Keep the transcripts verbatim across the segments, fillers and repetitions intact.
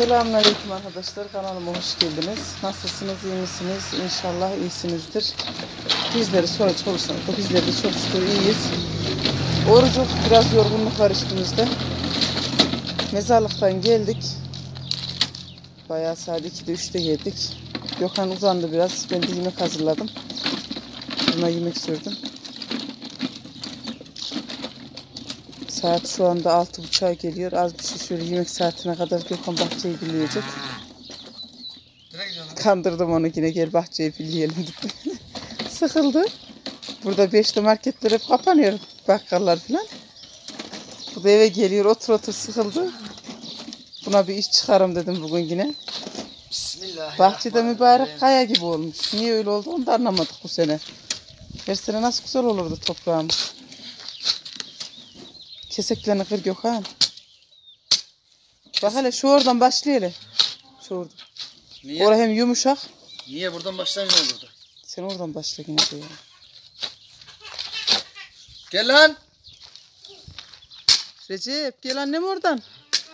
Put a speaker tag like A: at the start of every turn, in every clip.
A: Selamünaleyküm arkadaşlar, kanalıma hoş geldiniz. Nasılsınız, iyi misiniz? İnşallah iyisinizdir. Bizleri soracak olursanız da bizler de çok şükür iyiyiz. Orucuk, biraz yorgunluk var üstümüzde. Mezarlıktan geldik. Bayağı saat ikide üçte geldik. Gökhan uzandı biraz. Ben de yemek hazırladım. Buna yemek sürdüm. Saat şu anda altı buçuğa geliyor. Az bir şey şöyle yemek saatine kadar Gökhan bahçeyi billeyecek. Kandırdım onu yine, gel bahçeyi billeyelim dedi. Sıkıldı. Burada beşte marketler hep kapanıyor. Bakkallar falan. Bu da eve geliyor, otur otur sıkıldı. Buna bir iş çıkarım dedim bugün yine. Bahçede mübarek kaya gibi olmuş. Niye öyle oldu onu da anlamadık bu sene. Her sene nasıl güzel olurdu toprağımız. Keseklerini kır Gökhan. Bak hele şu oradan başlayalım. Şu oradan.
B: Niye?
A: Orası hem yumuşak.
B: Niye buradan başlayınca olurdu?
A: Sen oradan başla yine de ya.
B: Gel lan.
A: Recep gel annem oradan.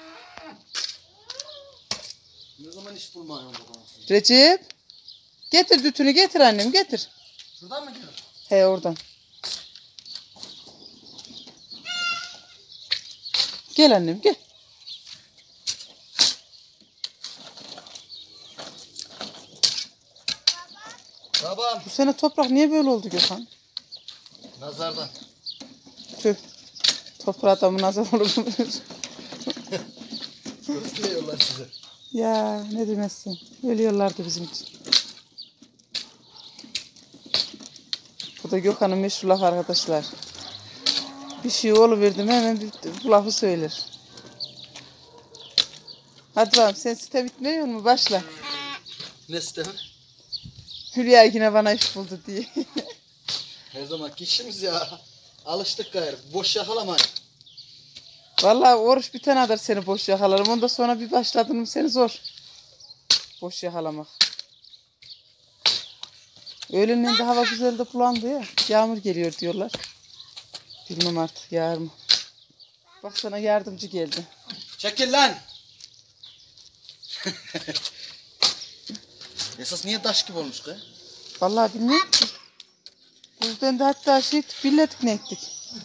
B: Ne zaman iş bulmayın baba?
A: Recep. Getir dütünü, getir annem, getir.
B: Şuradan mı gidiyor?
A: He oradan. Gel annem gel.
B: Babam.
A: Bu sene toprak niye böyle oldu Gökhan?
B: Nazardan.
A: Tüh. Toprağa adamın nazar olur mu?
B: Gösteriyorlar size.
A: Ya ne demezsin. Ölüyorlardı bizim için. Bu da Gökhan'ın meşhur lafı arkadaşlar. Bir şey oluverdi mi hemen bir, bu lafı söyler. Hadi bakalım, sen site bitmiyor mu? Başla.
B: Ne sistemi?
A: Hülya yine bana iş buldu diye.
B: Her zaman işimiz ya. Alıştık gayrı. Boş yakalamayın.
A: Vallahi oruç bitene kadar seni boş yakalarım. Ondan sonra bir başladın mı seni zor. Boş yakalamak. Öğlenden de hava güzel de bulandı ya. Yağmur geliyor diyorlar. Bilmem artık yağar mı. Bak sana yardımcı geldi.
B: Çekil lan. Esas niye taş gibi olmuş ki?
A: Vallahi bilmiyorum ki. Bu yüzden de hatta şey billedik ne ettik.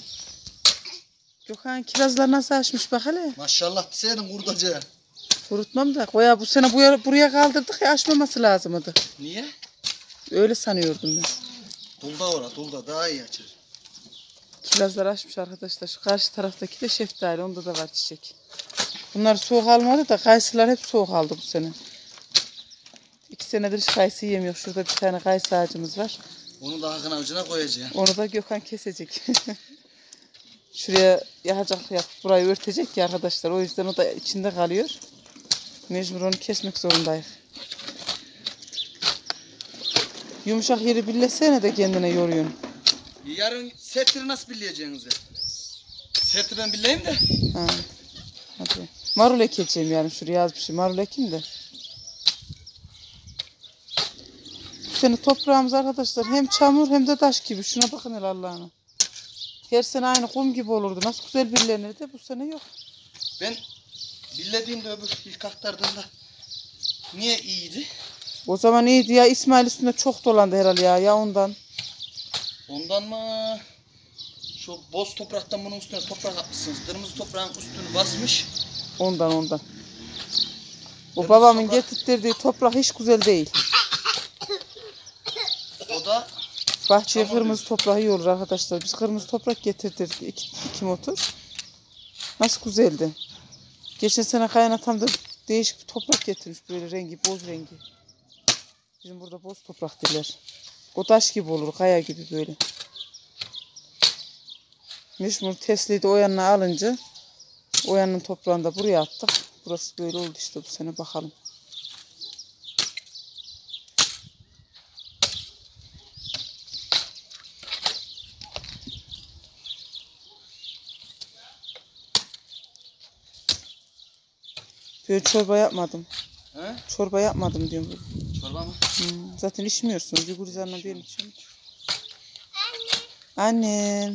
A: Gökhan kirazlar nasıl açmış bak hele.
B: Maşallah senin kurdaca.
A: Kurutmam da koya bu sene buraya, buraya kaldırdık ya, açmaması lazımdı.
B: Niye?
A: Öyle sanıyordum ben.
B: Dulda ora, dulda daha iyi açır.
A: Kirazlar açmış arkadaşlar. Şu karşı taraftaki de şeftali, onda da var çiçek. Bunlar soğuk almadı da kayısılar hep soğuk aldı bu sene. İki senedir hiç kayısı yemiyor. Şurada bir tane kayısı ağacımız var.
B: Onu da Hakan avcına koyacağım.
A: Onu da Gökhan kesecek. Şuraya yakacak, yapıp burayı örtecek ya arkadaşlar. O yüzden o da içinde kalıyor. Mecbur onu kesmek zorundayız. Yumuşak yeri billesene de kendine yoruyorsun.
B: Yarın sertleri nasıl billeyeceğinizi? Serti ben billeyim de.
A: Ha. Hadi. Marul ekeceğim yani, şuraya yazmışım. Marul ekeyim de. Bu sene toprağımız arkadaşlar hem çamur hem de taş gibi. Şuna bakın hele Allah'ına. Her sene aynı kum gibi olurdu. Nasıl güzel birlenirdi. Bu sene yok.
B: Ben billediğimde öbür ilk aktardığımda niye iyiydi?
A: O zaman iyiydi ya. İsmail üstünde çok dolandı herhalde ya. Ya ondan.
B: Ondan mı? Şu boz topraktan bunun üstüne toprak atmışsınız. Kırmızı toprağın üstünü basmış.
A: Ondan ondan. O
B: Kırmızı
A: babamın
B: toprak-
A: getirttirdiği toprak hiç güzel değil.
B: O da
A: Bahçeye
B: Çamur
A: kırmızı toprak iyi olur arkadaşlar. Biz kırmızı toprak getirtirdik. İki, iki motor. Nasıl güzeldi. Geçen sene kaynatam da değişik bir toprak getirmiş. Böyle rengi, boz rengi. Bizim burada boz toprak derler. O taş gibi olur, kaya gibi böyle. Mecbur Tesla'yı da o yanına alınca o yanının toprağını da buraya attık. Burası böyle oldu işte bu sene, bakalım. Böyle çorba yapmadım.
B: He?
A: Çorba yapmadım diyorum.
B: Çorba mı?
A: Hmm, zaten içmiyorsunuz. Bir gurizanla ben içiyorum. Annem.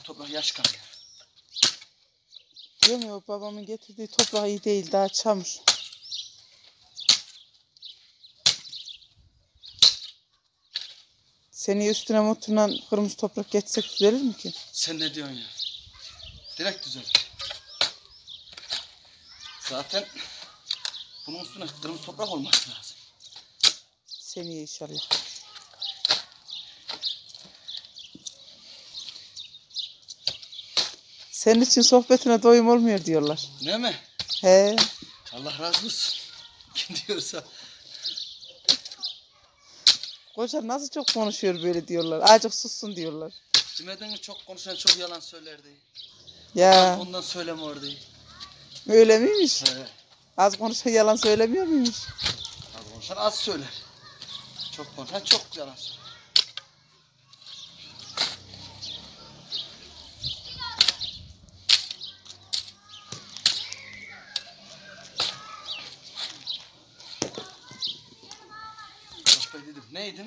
B: toprak yaş kalıyor.
A: Diyorum ya, babamın getirdiği toprak iyi değil, daha çamur. Seni üstüne motorla kırmızı toprak geçsek düzelir mi ki?
B: Sen ne diyorsun ya? Direkt düzelir. Zaten bunun üstüne kırmızı toprak olması lazım.
A: Seneye inşallah. Senin için sohbetine doyum olmuyor diyorlar.
B: Ne mi?
A: He.
B: Allah razı olsun. Kim diyorsa.
A: Koca nasıl çok konuşuyor böyle diyorlar. Azıcık sussun diyorlar.
B: Cümleden çok konuşan çok yalan söylerdi.
A: Ya.
B: Ondan söylemiyordu.
A: Öyle miymiş?
B: He.
A: Az konuşan yalan söylemiyor muymuş?
B: Az konuşan az söyler. Çok konuşan çok yalan söyler. Bak ben dedim neydin?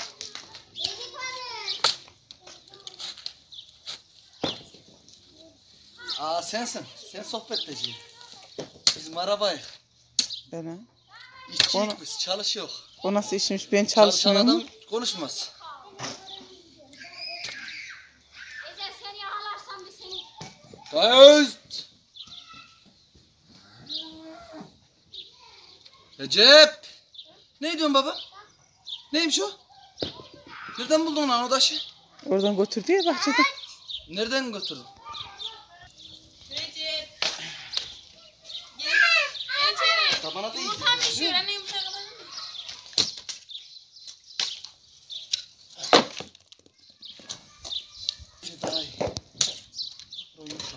B: Aa sensin. Sen sohbetçi. Biz marabayız.
A: Ben ha.
B: İşçiyiz
A: Ona-
B: biz. Çalışıyor.
A: O nasıl işmiş? Ben
B: Çalışan
A: çalışmıyorum.
B: adam konuşmaz.
C: Ezel seni yakalarsam bir seni...
B: Gayet. Recep. Ne diyorsun baba? Neymiş o? Nereden buldun lan o taşı?
A: Oradan götürdü ya bahçede.
B: Nereden götürdün?
C: Recep. Gel. Gel içeri.
B: Tabana da iyi.
C: Yumurta pişiyor. Anne yumurta kalalım mı?
B: Şey daha iyi. O yumuşak.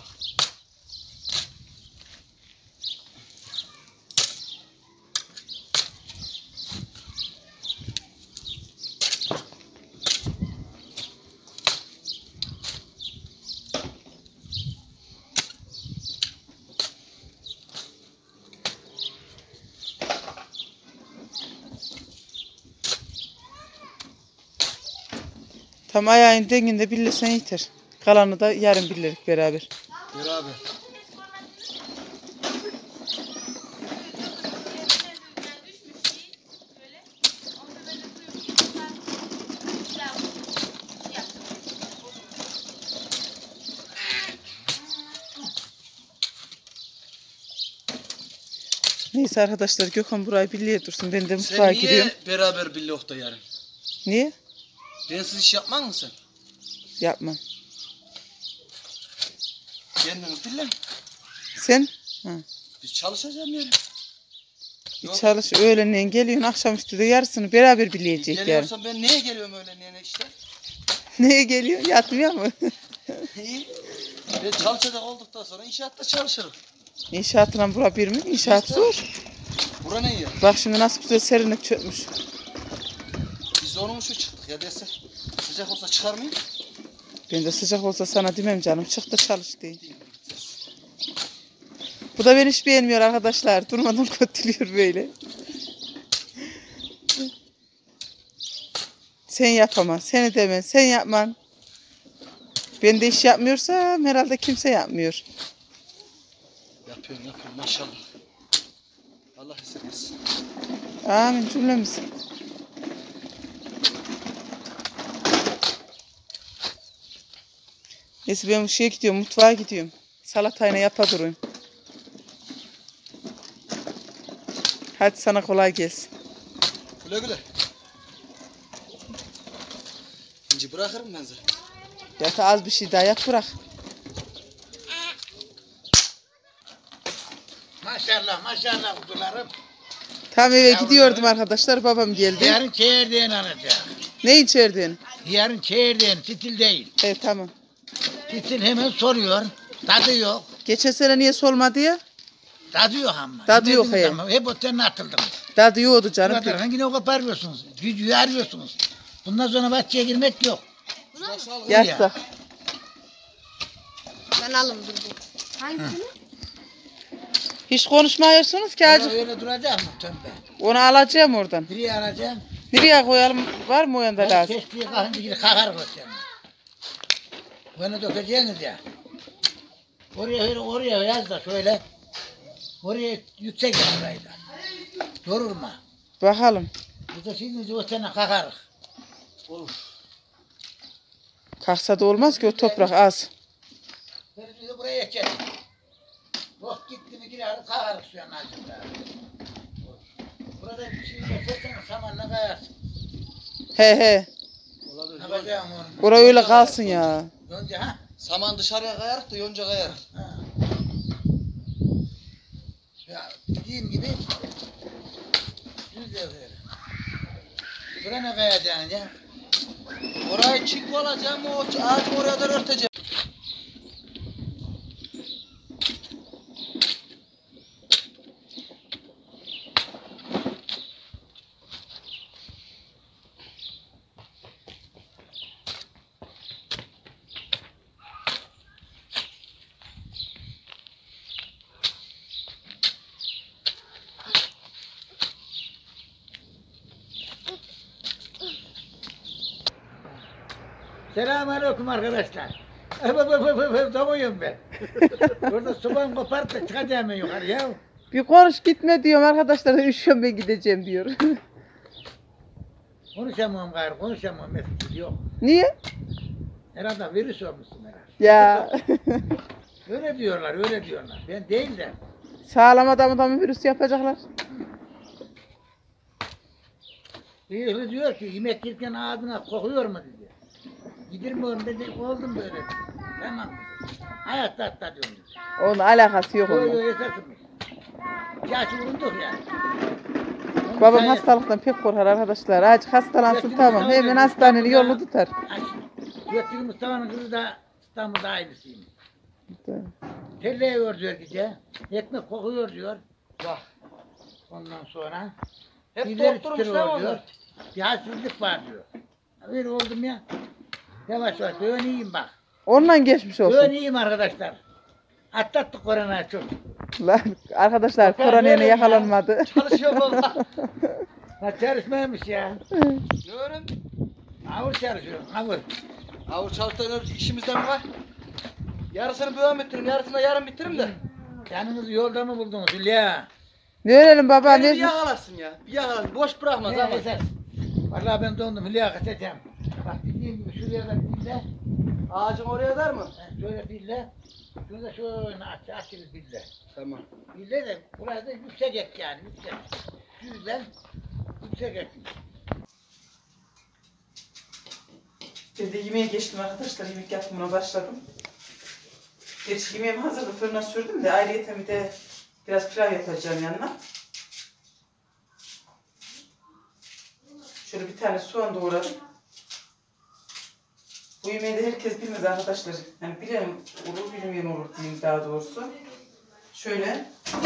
A: Tam ayağın denginde birlesen yeter. Kalanı da yarın birlerik beraber.
B: Beraber.
A: Neyse arkadaşlar, Gökhan burayı birliğe dursun. Ben de mutfağa
B: Sen niye
A: giriyorum.
B: beraber birlikte yarın?
A: Niye?
B: Bensiz iş yapman mı sen?
A: Yapmam.
B: Kendiniz dinlen.
A: Sen? Ha.
B: Biz çalışacağım yani.
A: Bir
B: Yok.
A: çalış, öğlenleyin geliyorsun, akşamüstü de yarısını beraber birleyecek yani.
B: Geliyorsan ben neye geliyorum öyle nene işte?
A: Neye geliyor? Yatmıyor mu?
B: İyi. Ben çalışacak olduktan sonra inşaatta çalışırım.
A: İnşaatla bura bir mi? İnşaat zor.
B: Bura ne ya?
A: Bak şimdi nasıl güzel serinlik çökmüş.
B: Biz de onun için çıktık ya dese. Sıcak olsa çıkar mıyım?
A: Ben de sıcak olsa sana demem canım. Çık da çalış diye. Bu da beni hiç beğenmiyor arkadaşlar. Durmadan kötülüyor böyle. Sen yapamam. Seni demem. Sen yapman. Ben de iş yapmıyorsam herhalde kimse yapmıyor.
B: Yapıyorum yapıyorum maşallah. Allah esirgesin.
A: Amin cümlemiz. Neyse ben bu şeye gidiyorum. Mutfağa gidiyorum. Salatayla yapa durayım. Hadi sana kolay gelsin.
B: Güle güle. İnci bırakırım ben zaten.
A: Ya da az bir şey daha yap bırak.
D: Maşallah maşallah kuzularım.
A: Tam eve
D: Yavrum,
A: gidiyordum
D: evet.
A: arkadaşlar. Babam geldi.
D: Yarın çeyirdeğini alacak.
A: Ne içerdin?
D: Yarın çeyirdeğini, fitil değil.
A: Evet tamam.
D: Fitil hemen soruyor. Tadı yok.
A: Geçen sene niye solmadı ya?
D: Tadı yok ama.
A: Tadı yok,
D: Yemediniz
A: he.
D: ama Hep oteline atıldım.
A: Tadı yoğdu
D: Bu
A: canım.
D: kadar. Hangi ne koparmıyorsunuz? Gücü arıyorsunuz. Bundan sonra bahçeye girmek yok.
A: Yaşta.
C: Ben alım dur. Hangisini?
A: Hiç konuşmuyorsunuz ki
D: Orada
A: acık.
D: öyle duracak mı tömbe?
A: Onu alacağım oradan.
D: Biri alacağım.
A: Nereye koyalım? Var mı o yanda lazım?
D: Kestiği kalınca gidip kakar koyacağım. Bunu dökeceğiniz ya. Oraya öyle oraya yaz da şöyle. Oraya yüksek burayı da. Yorulma.
A: Bakalım.
D: Biz de şimdi o sene kalkarız.
B: Olur.
A: Kalksa da olmaz ki o toprak az.
D: Biz de buraya geçeriz. Yok gitti mi gireriz kalkarız suyun altında. Burada bir şey yaparsan samanla kayarsın.
A: He he.
B: Olabilir.
D: Ne yapacağım onu?
A: Bura öyle kalsın ya.
D: Önce ha?
B: Saman dışarıya kayarık da yonca kayar.
D: Ha. Ya dediğim gibi düz devre. Bura ne kayacaksın ya?
B: Orayı çink olacağım, o ağacı oraya da örteceğim.
D: Selamünaleyküm arkadaşlar. Öp öp öp öp öp öp damuyorum ben. Orada sobanı kopart da çıkacağım ben yukarı ya.
A: Bir konuş gitme diyorum arkadaşlar. Üşüyorum ben gideceğim diyor.
D: Konuşamam gayrı konuşamam mesut yok.
A: Niye?
D: Herhalde virüs olmuşsun herhalde.
A: Ya.
D: Öyle diyorlar öyle diyorlar. Ben değil de.
A: Sağlam adamı da mı virüs yapacaklar?
D: Biri diyor ki yemek yerken ağzına kokuyor mu dedi. Gidirmiyorum dedi oldum böyle. Tamam. Hayatta hatta diyorum.
A: Onun alakası yok
D: Öyle
A: onunla.
D: öyle esasımız. Yaşı vurunduk ya. Onun
A: Babam
D: sayesinde-
A: hastalıktan pek korkar arkadaşlar. Azıcık hastalansın tamam. Hemen hastanenin yolunu tutar.
D: Götürü Mustafa'nın kızı da İstanbul'da aynısıyım. Telleği örtüyor gece. Ekmek kokuyor diyor.
B: Bak.
D: Ondan sonra.
B: Hep
D: dilleri
B: doktormuş
D: titriyor
B: değil mi
D: diyor.
B: onlar?
D: Bir halsizlik var diyor. Öyle oldum ya. Yavaş yavaş. Ben iyiyim bak.
A: Ondan geçmiş
D: Ben
A: olsun.
D: iyiyim arkadaşlar. Atlattık koronayı çok.
A: Lan arkadaşlar koronaya yakalanmadı.
B: Çalışıyor baba.
D: Ha çalışmaymış ya.
B: Ne öğren?
D: Avur çalışıyor. Avur.
B: Avur çalıştığın işimizden var. Yarısını devam ettiririm, yarısını da yarın bitiririm de.
D: Yanınızı yolda mı buldunuz Hülya?
A: Ne öğrenelim baba
B: Beni bir
A: ne?
B: yakalarsın ya. Bir yakalarsın. Boş bırakmaz
D: Ne
B: ama.
D: esas? Vallahi ben dondum Hülya kaçacağım. Bak dediğim gibi şuraya da bille.
B: Ağacın oraya dar mı?
D: Ha, şöyle bille. Şunu da şöyle aç, açılır bille.
B: Tamam.
D: Bille de burası da yüksek et yani yüksek. Yüzden yüksek et.
A: Ben de yemeğe geçtim arkadaşlar. Yemek yapımına başladım. Gerçi yemeğimi hazırda fırına sürdüm de ayrıyeten bir de biraz pilav yapacağım yanına. Şöyle bir tane soğan doğradım. Bu yemeği de herkes bilmez arkadaşlar. Yani bilen olur, bilmeyen olur diyeyim daha doğrusu. Şöyle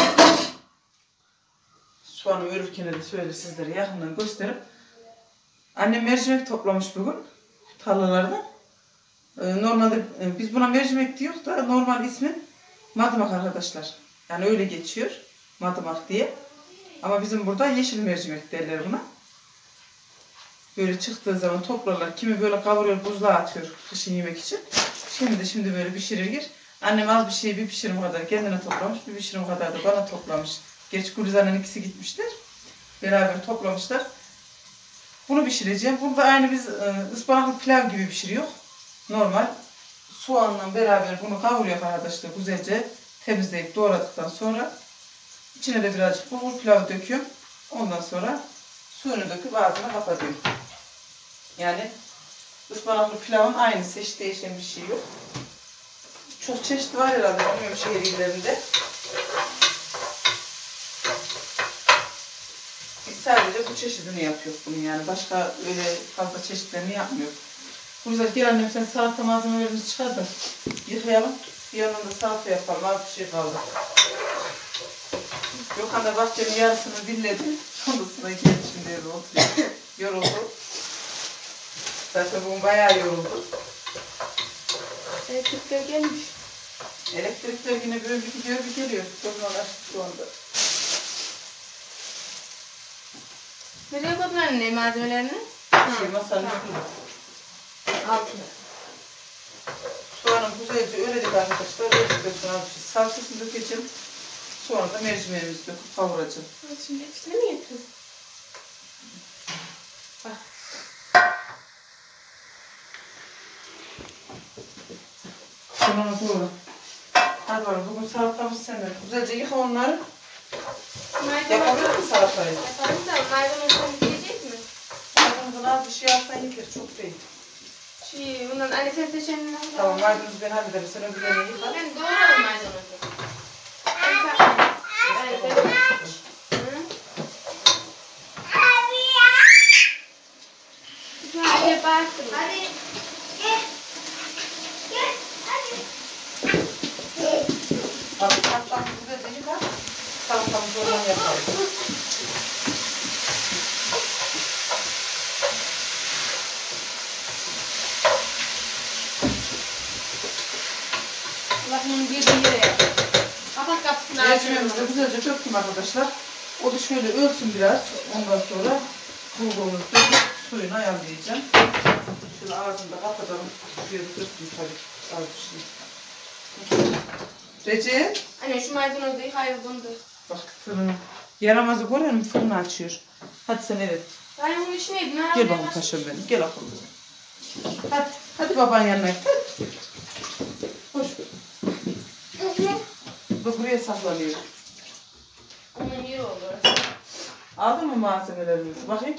A: soğanı örürken de şöyle sizlere yakından gösterip annem mercimek toplamış bugün tarlalarda. Ee, normalde e, biz buna mercimek diyor da normal ismi madımak arkadaşlar. Yani öyle geçiyor madımak diye. Ama bizim burada yeşil mercimek derler buna. Böyle çıktığı zaman toplarlar. Kimi böyle kavuruyor, buzluğa atıyor kışın yemek için. Şimdi de şimdi böyle pişirir gir. Annem az bir şeyi bir pişirim kadar kendine toplamış, bir pişirim kadar da bana toplamış. Gerçi Gülizar'ın ikisi gitmişler. Beraber toplamışlar. Bunu pişireceğim. Bunu da aynı biz e, ıspanaklı pilav gibi pişiriyor. Normal soğanla beraber bunu kavuruyor arkadaşlar. Güzelce temizleyip doğradıktan sonra içine de birazcık bulgur pilavı döküyorum. Ondan sonra suyunu döküp ağzına kapatıyorum. Yani ıspanaklı pilavın aynısı, hiç değişen bir şey yok. Çok çeşit var herhalde, bilmiyorum şehir illerinde. Biz sadece bu çeşidini yapıyoruz bunun yani. Başka öyle fazla çeşitlerini yapmıyoruz. Bu yüzden gel annem sen salata malzemelerimizi çıkar da yıkayalım. Bir yandan da salata yapalım. Az bir şey kaldı. Gökhan da bahçenin yarısını dilledi. Ondan sonra geldi şimdi evde oturuyor. Yoruldu. Zaten bugün bayağı yoruldu.
C: Elektrikler gelmiş.
A: Elektrikler yine böyle bir gidiyor bir geliyor. Çok normal şu anda.
C: Nereye koydun anne malzemelerini?
A: Şey masanın üstünde.
C: Altına.
A: Soğan güzelce öğledik arkadaşlar. Öğledikten sonra bir şey salçasını dökeceğim. Sonra da mercimeğimizi döküp kavuracağım.
C: Şimdi hepsini mi yaptın?
A: Sonra doğru. Hadi bakalım bugün salatamız senden. Güzelce yıka onları. Yapabilir misin salatayı?
C: Yaparım da maydanoz yiyecek mi?
A: Maydanozdan az bir şey yapsan yeter. Çok değil.
C: Şey, bundan anne sen seçeneğini al.
A: Tamam maydanozu ben hallederim. Sen öbürlerini yıka.
C: Ben doğrarım maydanozu. Ben tak- Evet, evet. Hı? Güzel yaparsın. Hadi.
A: Bak hatta güzelce yıka. Salatamızı oradan yapalım.
C: Allah bunu bir de yere yap. Kapat kapısını.
A: Mercimeğimizi de güzelce döktüm arkadaşlar. O da şöyle ölsün biraz. Ondan sonra bulgurumuzu döküp suyunu ayarlayacağım. Şöyle ağzını da kapatalım. Suyu da döktüm tabii. Az bir şey. Recep.
C: Anne şu maydanozu yıkayır bunu da.
A: Bak fırını. Yaramazı görüyor musun? Fırını açıyor. Hadi sen evet.
C: Ben bunun içindeydim. Ne
A: Gel
C: yapayım?
A: bakalım paşam benim. Gel akıllı. Hadi. Hadi baban yanına git. Hadi. Hoş. Bu buraya saklanıyor.
C: Onun yeri olur.
A: Aldın mı malzemelerimizi? Bakayım.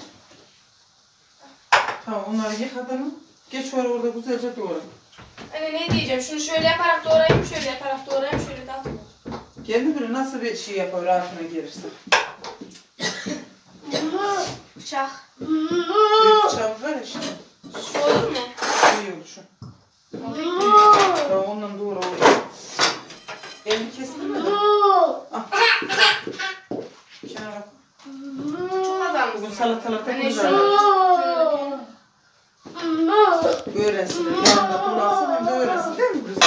A: Tamam onları yıkadın mı? Geç var orada güzelce doğra.
C: Anne ne diyeceğim? Şunu şöyle yaparak doğrayayım, şöyle yaparak doğrayayım, şöyle de atayım.
A: Kendi biri nasıl bir şey yapar rahatına gelirse.
C: Bıçak.
A: Büyük bıçağımız var ya işte.
C: Şu olur mu?
A: İyi olur şu.
C: Olur.
A: Tamam ondan doğru oluyor. Elini kestin mi? Ah. Kenara.
C: Çok azalmış.
A: Bugün salatalıkta
C: Anne
A: güzel.
C: şunu.
A: Öğrensinler. Yanında kullansın hem de öğrensin değil mi kızım?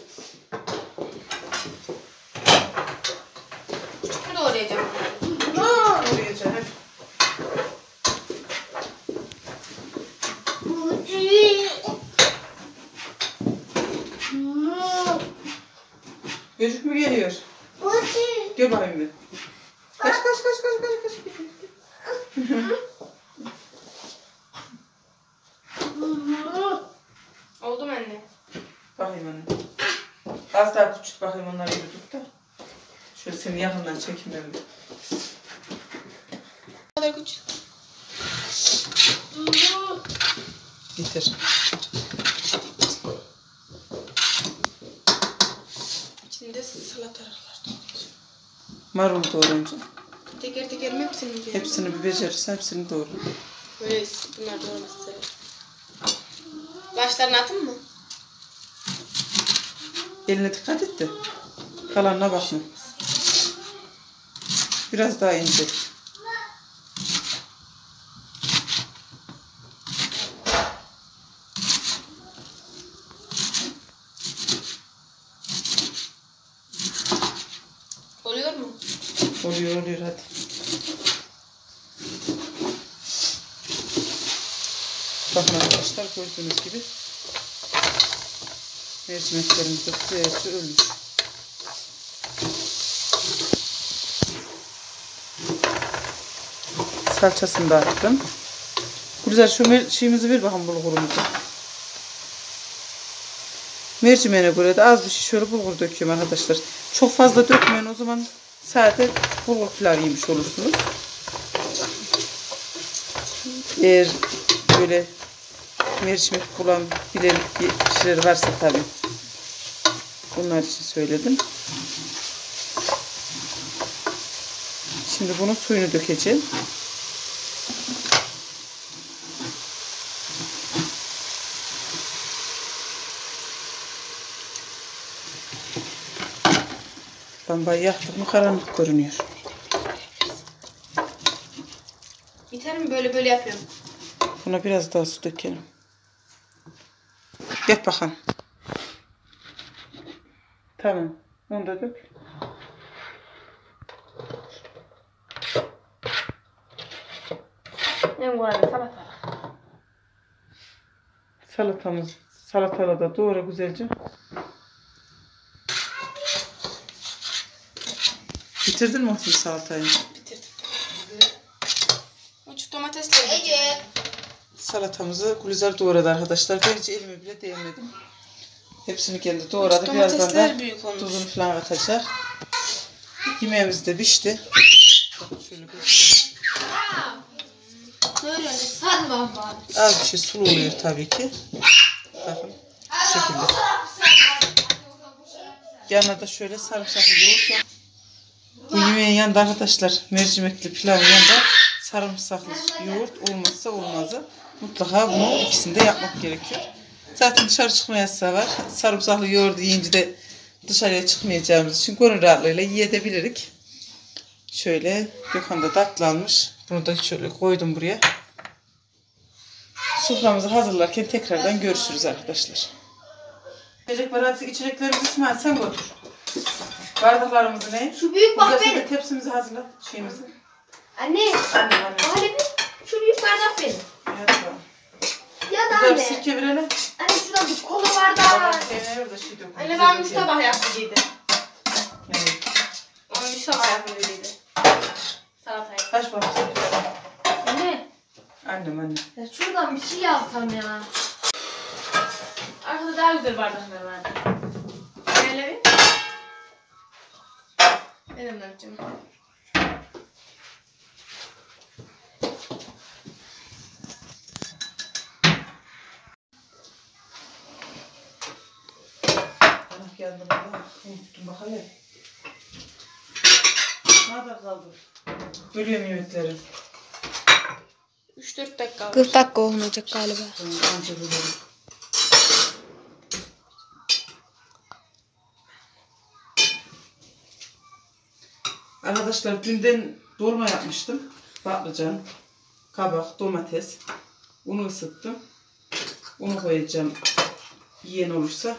C: Küçük doğrayacağım.
A: Doğrayacağım hep. Gözük mü geliyor? Gel bakayım bir. Kaç kaç kaç kaç kaç kaç.
C: Oldu mu anne?
A: Bakayım anne. Az daha küçült bakayım onları bir tut da. Şöyle seni yakından çekeyim ben bir.
C: O kadar küçük.
A: Getir.
C: İçinde salatalıklar var.
A: Marul doğrayınca.
C: Teker teker mi hepsini mi?
A: Hepsini bir becerirsen hepsini doğru.
C: Böyle bunlar doğraması sever. Başlarını atın mı?
A: Eline dikkat et de. Kalanına bakma. Biraz daha ince.
C: Oluyor mu?
A: Oluyor oluyor hadi. Bakın arkadaşlar gördüğünüz gibi mercimeklerimiz de güzelce ölmüş. Salçasını da attım. Güzel şu mer şeyimizi ver bakalım bulgurumuzu. Mercimeğine göre de az bir şey şöyle bulgur döküyorum arkadaşlar. Çok fazla dökmeyin o zaman sadece bulgur pilav yemiş olursunuz. Eğer böyle mercimek bulan bilen kişiler varsa tabii. Bunlar için söyledim. Şimdi bunun suyunu dökeceğim. Lambayı yaktık mı karanlık görünüyor.
C: Biter mi? Böyle böyle yapıyorum.
A: Buna biraz daha su dökelim. Yap bakalım. Tamam. Onu da dök.
C: En kolay salatalık.
A: Salatamız Salatalı da doğra güzelce. Bitirdin mi o salatayı?
C: Bitirdim. Uç domatesleri Ece.
A: Salatamızı Gülizar doğradı arkadaşlar. Ben hiç elime bile değmedim. Hepsini kendi doğradı.
C: Uç
A: Birazdan
C: domatesler
A: da
C: büyük olmuş.
A: tuzunu falan katacak. Yemeğimiz de pişti. Bakın şöyle göstereyim.
C: Böyle hadi baba.
A: Az bir şey sulu oluyor tabii ki. Bakın bu şekilde. Yanına da şöyle sarımsaklı yoğurt var. Bu yemeğin yanında arkadaşlar mercimekli pilavın yanında sarımsaklı yoğurt olmazsa olmazı. Mutlaka bunu ikisini de yapmak gerekiyor. Zaten dışarı çıkma yasağı var. Sarımsaklı yoğurdu yiyince de dışarıya çıkmayacağımız için gönül rahatlığıyla yiyebilirik. Şöyle Gökhan da tatlanmış. Bunu da şöyle koydum buraya. Soframızı hazırlarken tekrardan görüşürüz arkadaşlar. İçecek var, artık içeceklerimizi İsmail sen götür. Bardaklarımızı ne?
C: Şu büyük bak
A: Güzelce
C: benim.
A: de tepsimizi hazırla. Şeyimizi.
C: Anne.
A: Anne anne.
C: Anne şu büyük bardak benim.
A: Evet, tamam.
C: Ya da
A: Güzel bir
C: anne.
A: sirke verelim.
C: Anne şurada bir kola bardağı var.
A: Peynir de şey dökün.
C: Anne ben üç tabak yapmalıydı.
A: Evet.
C: Ama üç tabak yapmalıydı. Salatayı.
A: Kaç var?
C: Anne.
A: Annem anne.
C: Ya şuradan bir şey yapsam ya. Arkada daha güzel bardaklar vardı. Öyle bir. Benim de yapacağım.
A: Allah geldi bana. Unuttum bak hele. Nerede kaldı? Bölüyorum yemekleri.
C: üç dört dakika var.
E: kırk dakika olmayacak galiba.
A: Anca bölüyorum. Arkadaşlar dünden dolma yapmıştım. Patlıcan, kabak, domates. Unu ısıttım. Unu koyacağım. Yiyen olursa.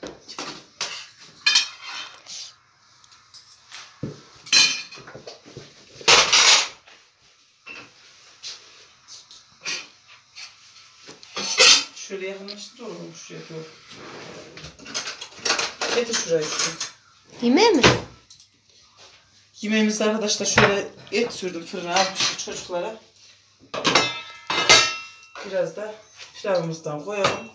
A: Şöyle yakınlaştır oğlum şuraya doğru. Getir şurayı.
E: Yemeğe mi?
A: Yemeğimizde arkadaşlar şöyle et sürdüm fırına almıştım çocuklara. Biraz da pilavımızdan koyalım.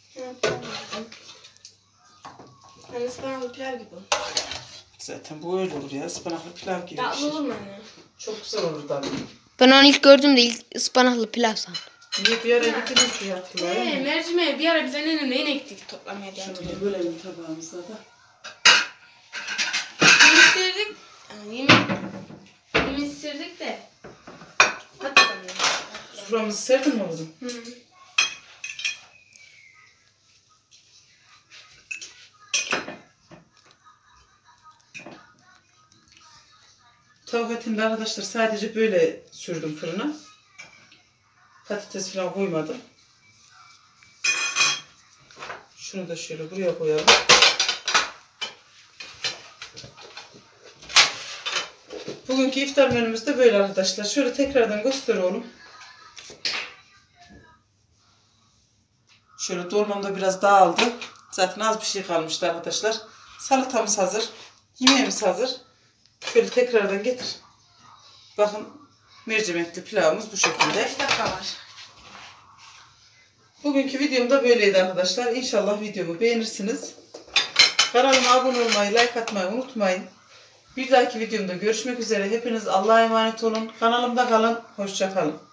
C: Anne ıspanaklı pilav gibi.
A: Zaten bu öyle olur ya, ıspanaklı pilav gibi bir
C: Tatlı
A: şey.
C: olur mu anne?
A: Çok güzel olur tabii.
E: Ben onu ilk gördüğümde ilk ıspanaklı pilav sandım.
A: Niye bir ara getirdin ki yaptılar?
C: He, mercimeği bir ara biz annemle neyin ektik toplamaya diye
A: Şöyle
C: hatırlıyorum.
A: bölelim tabağımızda da.
C: Yemin isterdik. Yani yemin, yemin isterdik de. Hakikaten yani.
A: Soframızı serdin mi oğlum?
C: Hı.
A: Tavuk etini de arkadaşlar sadece böyle sürdüm fırına. Patates falan koymadım. Şunu da şöyle buraya koyalım. Bugünkü iftar menümüz de böyle arkadaşlar. Şöyle tekrardan gösteriyorum. Şöyle dolmam da biraz dağıldı. Zaten az bir şey kalmıştı arkadaşlar. Salatamız hazır. Yemeğimiz hazır. Şöyle tekrardan getir. Bakın mercimekli pilavımız bu şekilde.
C: beş dakika var.
A: Bugünkü videom da böyleydi arkadaşlar. İnşallah videomu beğenirsiniz. Kanalıma abone olmayı, like atmayı unutmayın. Bir dahaki videomda görüşmek üzere. Hepiniz Allah'a emanet olun. Kanalımda kalın. Hoşça kalın.